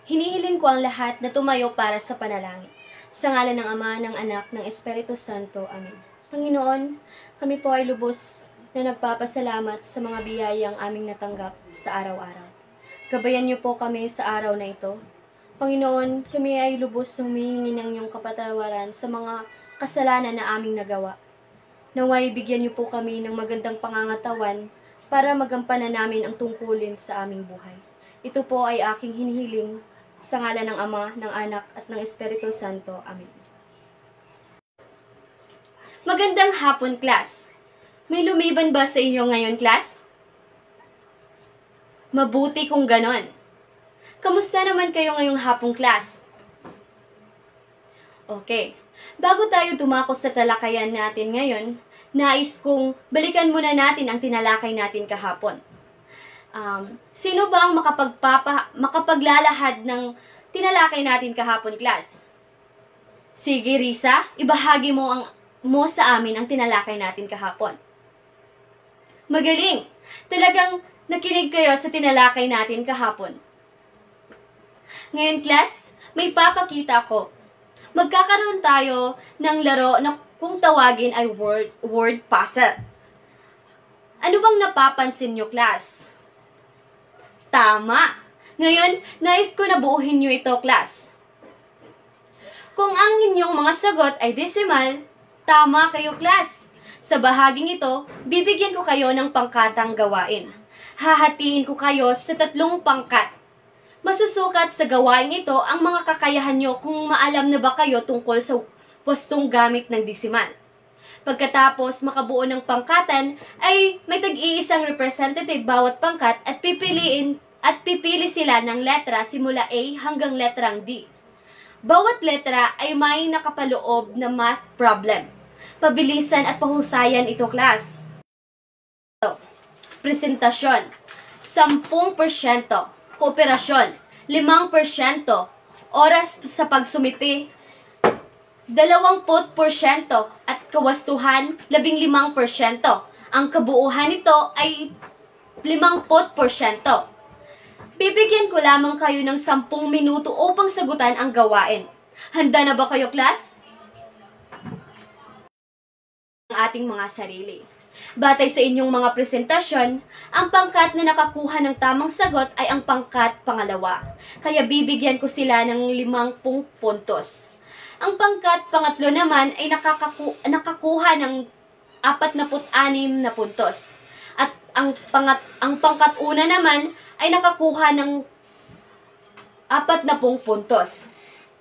Hinihiling ko ang lahat na tumayo para sa panalangin. Sa ngalan ng Ama, ng Anak, ng Espiritu Santo. Amen. Panginoon, kami po ay lubos na nagpapasalamat sa mga biyayang aming natanggap sa araw-araw. Gabayan niyo po kami sa araw na ito. Panginoon, kami ay lubos humihingi ng iyong kapatawaran sa mga kasalanan na aming nagawa. Naway bigyan niyo po kami ng magandang pangangatawan para magampanan namin ang tungkulin sa aming buhay. Ito po ay aking hinihiling sa ngalan ng Ama, ng Anak, at ng Espiritu Santo. Amen. Magandang hapon, class! May lumiban ba sa inyo ngayon, class? Mabuti kung ganon. Kamusta naman kayo ngayong hapong, class? Okay. Bago tayo dumako sa talakayan natin ngayon, nais kong balikan muna natin ang tinalakay natin kahapon. Sino ba ang makapaglalahad ng tinalakay natin kahapon, class? Sige, Risa, ibahagi mo sa amin ang tinalakay natin kahapon. Magaling! Talagang nakinig kayo sa tinalakay natin kahapon. Ngayon, class, may papakita ko. Magkakaroon tayo ng laro na kung tawagin ay word puzzle. Ano bang napapansin nyo, class? Tama! Ngayon, nais ko na buuhin nyo ito, class. Kung ang inyong mga sagot ay decimal, tama kayo, class. Sa bahaging ito, bibigyan ko kayo ng pangkatang gawain. Hahatiin ko kayo sa 3 pangkat. Masusukat sa gawain ito ang mga kakayahan nyo kung maalam na ba kayo tungkol sa pwestong gamit ng desimal. Pagkatapos makabuo ng pangkatan, ay may tag-iisang representative bawat pangkat at pipili sila ng letra simula A hanggang letrang D. Bawat letra ay may nakapaloob na math problem. Pabilisan at pahusayan ito, class. Presentasyon, 10%. Kooperasyon, 5%. Oras sa pagsumiti, 20%. At kawastuhan, 15%. Ang kabuuhan nito ay 50%. Bibigyan ko lamang kayo ng 10 minuto upang sagutan ang gawain. Handa na ba kayo, class? Ang ating mga sarili. Batay sa inyong mga presentasyon, ang pangkat na nakakuha ng tamang sagot ay ang pangkat pangalawa. Kaya bibigyan ko sila ng 50 puntos. Ang pangkat pangatlo naman ay nakakuha ng 46 na puntos. At ang pangkat una naman ay nakakuha ng 40 puntos.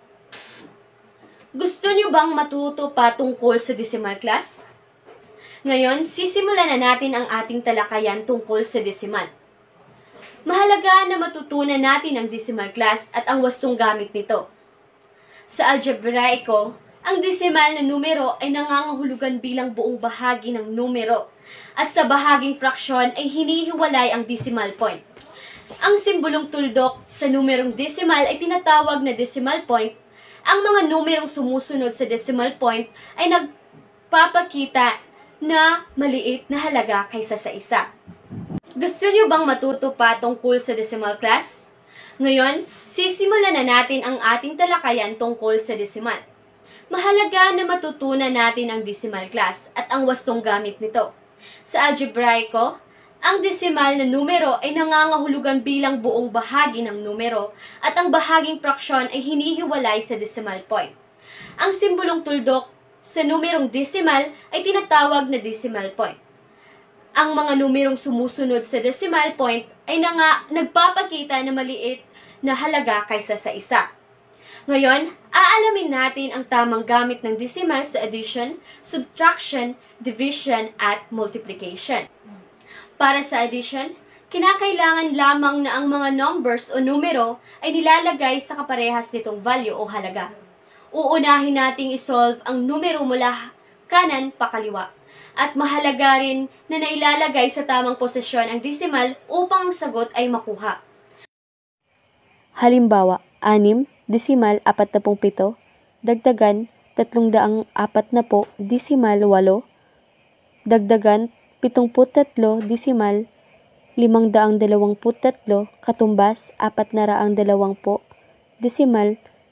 Gusto niyo bang matuto pa tungkol sa decimal, class? Ngayon, sisimulan na natin ang ating talakayan tungkol sa decimal. Mahalaga na matutunan natin ang decimal, class, at ang wastong gamit nito. Sa algebraiko, ang decimal na numero ay nangangahulugan bilang buong bahagi ng numero, at sa bahaging fraksyon ay hinihiwalay ang decimal point. Ang simbolong tuldok sa numerong decimal ay tinatawag na decimal point. Ang mga numerong sumusunod sa decimal point ay nagpapakita na maliit na halaga kaysa sa isa. Gusto niyo bang matuto pa tungkol sa decimal, class? Ngayon, sisimulan na natin ang ating talakayan tungkol sa decimal. Mahalaga na matutunan natin ang decimal, class, at ang wastong gamit nito. Sa algebraiko, ang decimal na numero ay nangangahulugan bilang buong bahagi ng numero at ang bahaging fraksyon ay hinihiwalay sa decimal point. Ang simbolong tuldok sa numerong decimal ay tinatawag na decimal point. Ang mga numerong sumusunod sa decimal point ay nagpapakita na maliit na halaga kaysa sa isa. Ngayon, aalamin natin ang tamang gamit ng decimal sa addition, subtraction, division, at multiplication. Para sa addition, kinakailangan lamang na ang mga numbers o numero ay nilalagay sa kaparehas nitong value o halaga. Uunahin nating isolve ang numero mula kanan pa kaliwa. At mahalaga rin na nailalagay sa tamang posisyon ang decimal upang ang sagot ay makuha. Halimbawa, 6, decimal 47, dagdagan 340, decimal 8, dagdagan 73, decimal 523, katumbas 420, desimal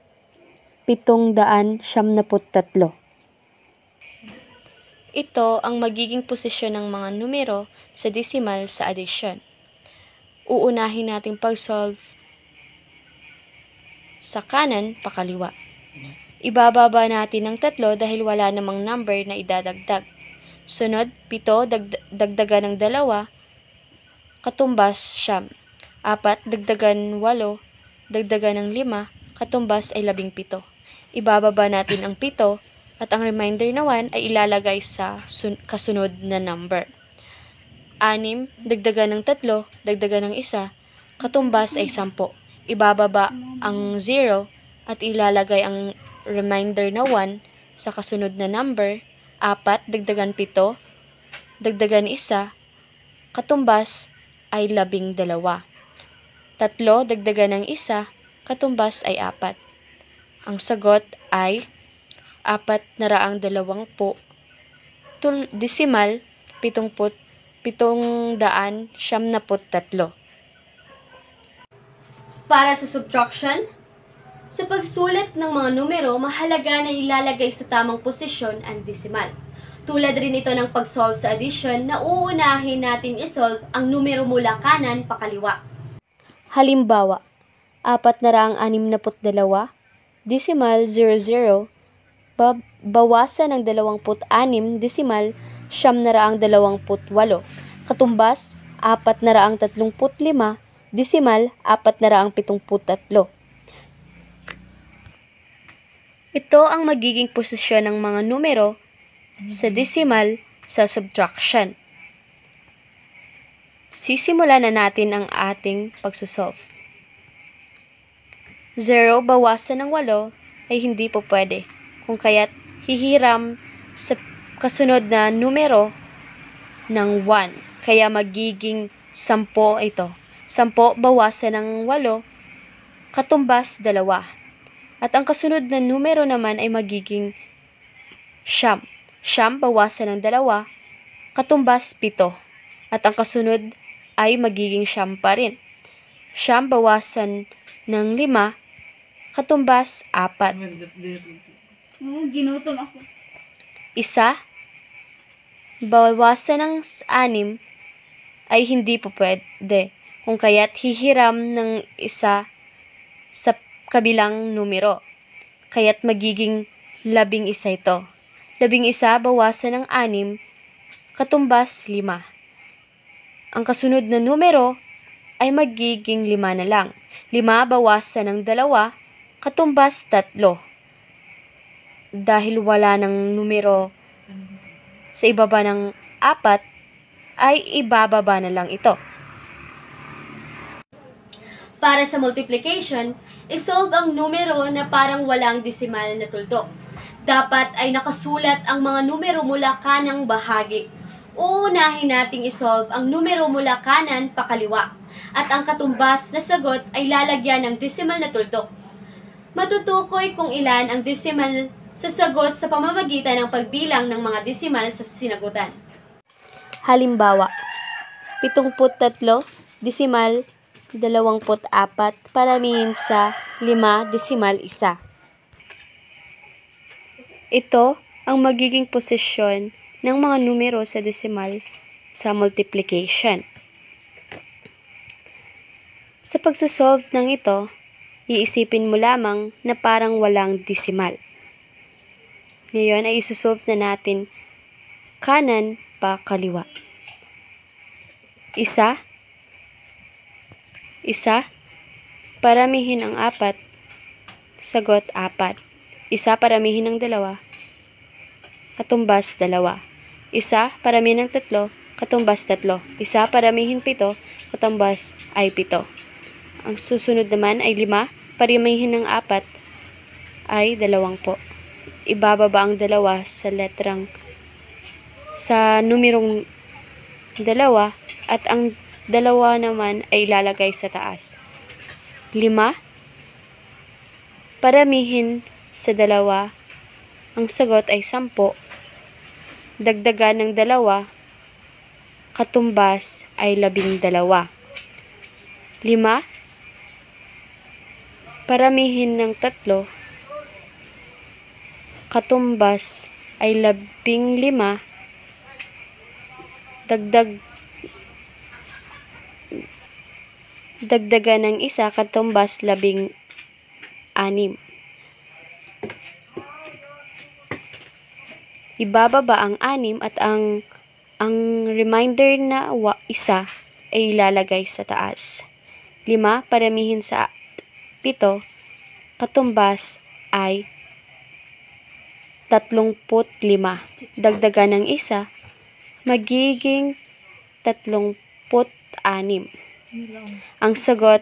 773. Ito ang magiging posisyon ng mga numero sa decimal sa addition. Uunahin natin pag-solve sa kanan pakaliwa. Ibababa natin ng 3 dahil wala namang number na idadagdag. Sunod, 7 dagdagan ng 2, katumbas 9. 4 dagdagan 8, dagdagan ng 5, katumbas ay 17. Ibababa natin ang 7 at ang remainder na 1 ay ilalagay sa kasunod na number. 6 dagdagan ng 3, dagdagan ng 1, katumbas ay 10. Ibababa ang 0 at ilalagay ang remainder na 1 sa kasunod na number. 4 dagdagan 7, dagdagan 1, katumbas ay 12. 3 dagdagan ng 1, katumbas ay 4. Ang sagot ay 420 desimal 773. Para sa subtraction, sa pagsulat ng mga numero, mahalaga na ilalagay sa tamang posisyon ang desimal. Tulad rin ito ng pag-solve sa addition na uunahin natin isolve ang numero mula kanan pakaliwa. Halimbawa, 462 desimal 00 bawasan ng 26 desimal 928, katumbas 435 desimal 473. Ito ang magiging posisyon ng mga numero sa decimal sa subtraction. Sisimulan na natin ang ating pagsusolve. 0 bawasan ng 8 ay hindi po pwede, kung kaya't hihiram sa kasunod na numero ng 1. Kaya magiging 10 ito. 10 bawasan ng 8, katumbas 2. At ang kasunod na numero naman ay magiging 9. 9 bawasan ng 2, katumbas 7. At ang kasunod ay magiging 9 pa rin. 9 bawasan ng 5, katumbas 4. Ginutom ako. 1 bawasan ng 6 ay hindi po pwede, kung kaya't hihiram ng 1 sa kabilang numero. Kaya't magiging 11 ito. 11 bawasan ng 6, katumbas 5. Ang kasunod na numero ay magiging 5 na lang. 5 bawasan ng 2, katumbas 3. Dahil wala ng numero sa ibaba ng 4, ay ibababa na lang ito. Para sa multiplication, isolve ang numero na parang walang desimal na tuldok. Dapat ay nakasulat ang mga numero mula kanang bahagi. Uunahin nating isolve ang numero mula kanan pakaliwa, at ang katumbas na sagot ay lalagyan ng desimal na tuldok. Matutukoy kung ilan ang desimal sa sagot sa pamamagitan ng pagbilang ng mga desimal sa sinagutan. Halimbawa, 73 desimal 24 paramihin sa 5 desimal 1. Ito ang magiging posisyon ng mga numero sa desimal sa multiplication. Sa pagsusolve ng ito, iisipin mo lamang na parang walang desimal. Ngayon ay isusolve na natin kanan pa kaliwa. 1, paramihin ang 4, sagot 4. 1 paramihin ng 2, katumbas 2. 1 paramihin ng 3, katumbas 3. 1 paramihin 7, katumbas ay 7. Ang susunod naman ay 5, paramihin ng 4 ay 20. Ibababa ang 2 sa numerong 2 at ang 2 naman ay ilalagay sa taas. 5 paramihin sa 2, ang sagot ay 10. Dagdagan ng 2, katumbas ay 12. 5 Paramihin ng 3, katumbas ay 15, dagdagan ng 1, katumbas 16. Ibababa ang 6 at ang remainder na 1 ay ilalagay sa taas. 5 paramihin sa 7, katumbas ay 35. Dagdagan ng 1, magiging 36. Ang sagot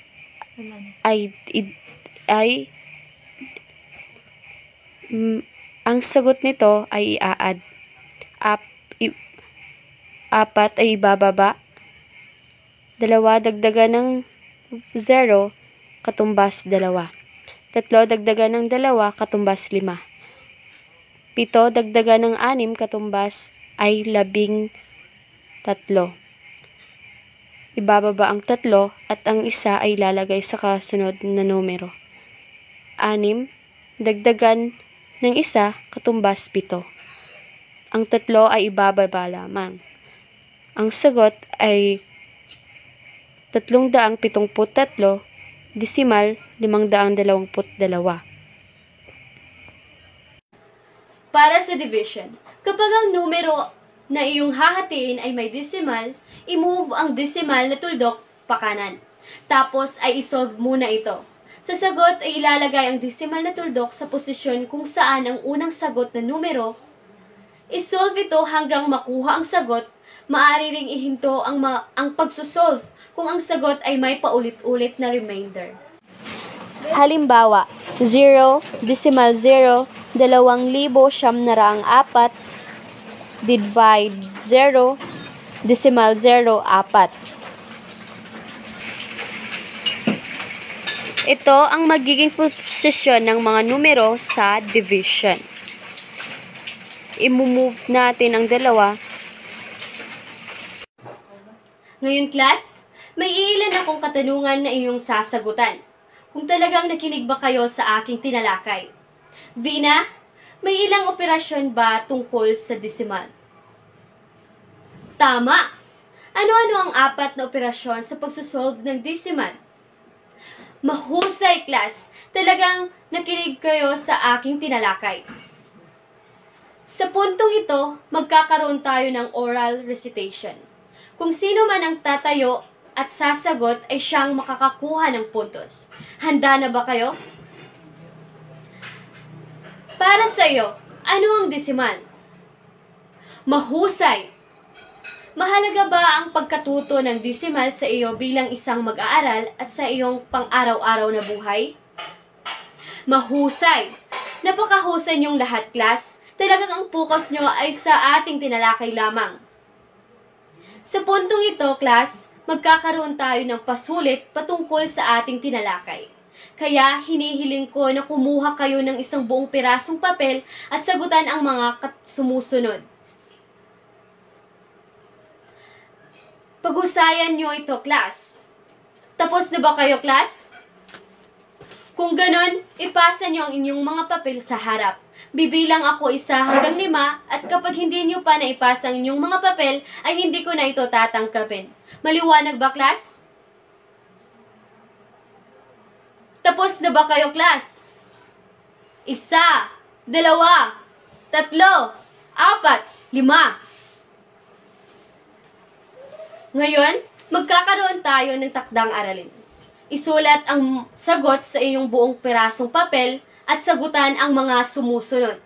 ang sagot nito ay i-add. 4 ay ibababa. 2 dagdagan ng 0, katumbas 2. 3 dagdagan ng 2, katumbas 5. 7 dagdagan ng 6, katumbas ay 13. Ibababa ang 3 at ang 1 ay lalagay sa kasunod na numero. 6 dagdagan ng 1, katumbas 7. Ang 3 ay ibababa lamang. Ang sagot ay 373, desimal 522. Para sa division, kapag ang numero na iyong hahatiin ay may decimal, i-move ang decimal na tuldok pakanan. Tapos ay isolve muna ito. Sa sagot ay ilalagay ang decimal na tuldok sa posisyon kung saan ang unang sagot na numero. Isolve ito hanggang makuha ang sagot. Maaari ring ihinto ang pagsusolve kung ang sagot ay may paulit-ulit na remainder. Halimbawa, 0, decimal 0, 2,904, divide 0, decimal 0, 4. Ito ang magiging posisyon ng mga numero sa division. I-move natin ang 2. Ngayon class, may iilan akong katanungan na inyong sasagutan. Kung talagang nakinig ba kayo sa aking tinalakay? Vina, may ilang operasyon ba tungkol sa decimal? Tama! Ano-ano ang 4 na operasyon sa pagsusolve ng decimal? Mahusay class! Talagang nakinig kayo sa aking tinalakay. Sa puntong ito, magkakaroon tayo ng oral recitation. Kung sino man ang tatayo at sasagot ay siyang makakakuha ng puntos. Handa na ba kayo? Para sa iyo, ano ang decimal? Mahusay! Mahalaga ba ang pagkatuto ng decimal sa iyo bilang isang mag-aaral at sa iyong pang-araw-araw na buhay? Mahusay! Napakahusay niyong lahat, class. Talagang ang focus niyo ay sa ating tinalakay lamang. Sa puntong ito, class, magkakaroon tayo ng pasulit patungkol sa ating tinalakay. Kaya hinihiling ko na kumuha kayo ng isang buong pirasong papel at sagutan ang mga sumusunod. Pag-usayan nyo ito, class. Tapos na ba kayo, class? Kung ganon, ipasa nyo ang inyong mga papel sa harap. Bibilang ako 1 hanggang 5 at kapag hindi nyo pa naipasa ang inyong mga papel, ay hindi ko na ito tatangkapin. Maliwanag ba, class? Tapos na ba kayo, class? 1, 2, 3, 4, 5. Ngayon, magkakaroon tayo ng takdang aralin. Isulat ang sagot sa iyong buong pirasong papel at sagutan ang mga sumusunod.